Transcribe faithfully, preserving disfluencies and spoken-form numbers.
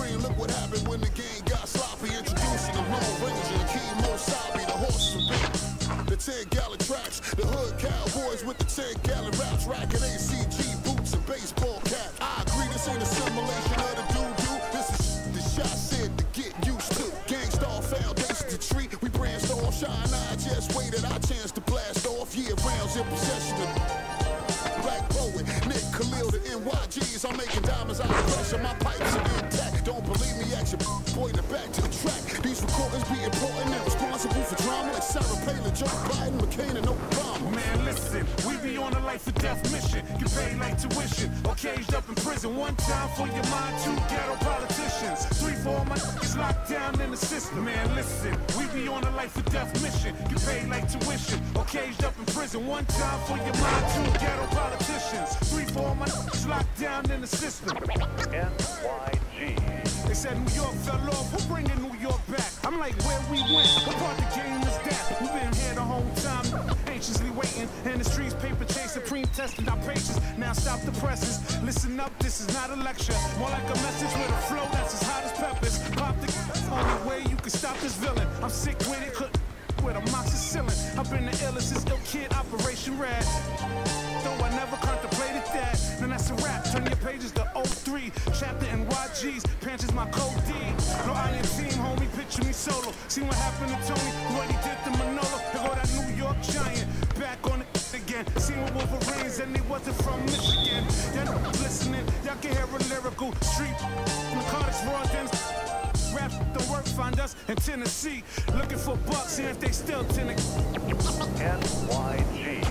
dream. Look what happened when the game got sloppy. Introducing the Lone Ranger, Kimo Sabi, the horses of beat. The ten gallon tracks, the hood cowboys with the ten gallon raps, racking A C G boots and baseball caps. I agree, this ain't a simulation of the doo-doo. This is the shot said to get used to. Gangstar foundation to treat, we branched off. Shine, I just waited our chance to blast off. Year rounds in possession of Black Poet, Nick Khalil, the N Y Gs. I'm making diamonds out of pressure, my pipes are intact. Don't believe me, ask your boy to back to the track. These recordings be important and responsible for drama like Sarah Palin, Joe Biden, McCain, and Obama. Man, listen, we be on a life or death mission. Get paid like tuition or caged up in prison. One time for your mind, two ghetto politicians. Three for all my niggas locked down in the system. Man, listen, we be on a life or death mission. Get paid like tuition or caged up in prison. One time for your mind, two ghetto politicians. Three for all my niggas locked down in the system. N Y G. They said New York fell off, we're bringing New York back. I'm like, where we went, what part the game is that? We've been here the whole time, anxiously waiting. In the streets, paper chase, supreme testing our patience. Now stop the presses, listen up, this is not a lecture. More like a message with a flow that's as hot as peppers. Pop the only way you can stop this villain. I'm sick with it, could with a moxicillin. I've been the illest since ill kid, Operation Red. Though I never contemplated that. Then that's a rap, turn your pages to oh three. Chapter N Y Gs, Pants is my code D. No iron team, homie, picture me solo. See what happened to Tony, what he did to Manolo. There go that New York Giant, back on it again. See what Wolverines, and they wasn't from Michigan. Y'all listening, y'all can hear a lyrical street. Narcotics, raw dens. Rap, the work, find us in Tennessee. Looking for bucks, see if they still Tennessee. N Y G.